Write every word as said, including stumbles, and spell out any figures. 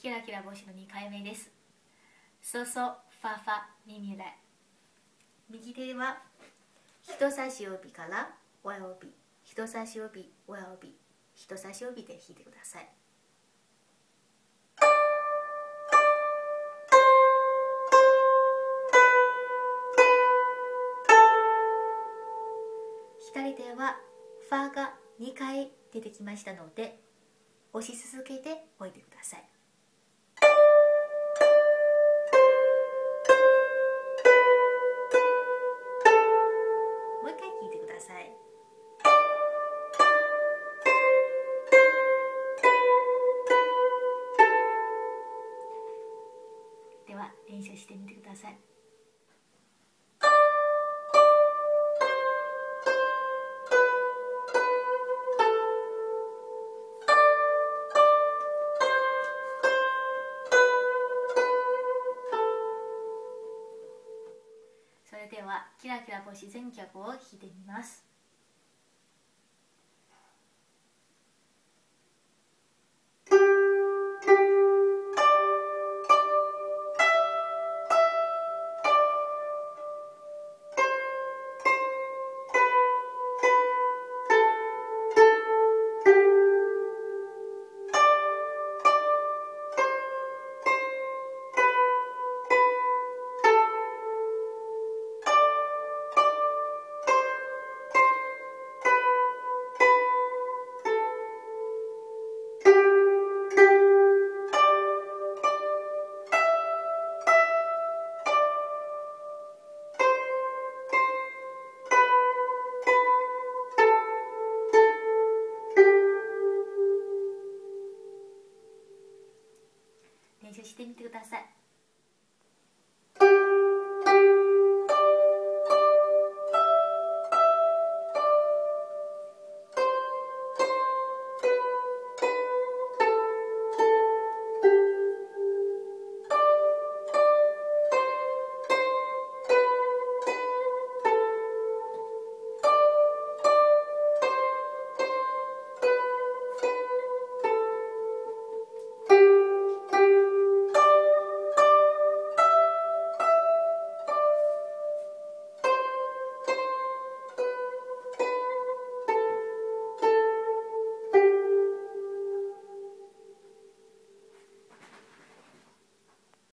キラキラ星のにかいめです。ソソファファミミレ。右手は人差し指から親指、人差し指、親指、人差し指で弾いてください。左手はファがにかい出てきましたので、押し続けておいてください。もう一回弾いてください。では練習してみてください。それではキラキラ星全曲を弾いてみます。練習してみてください。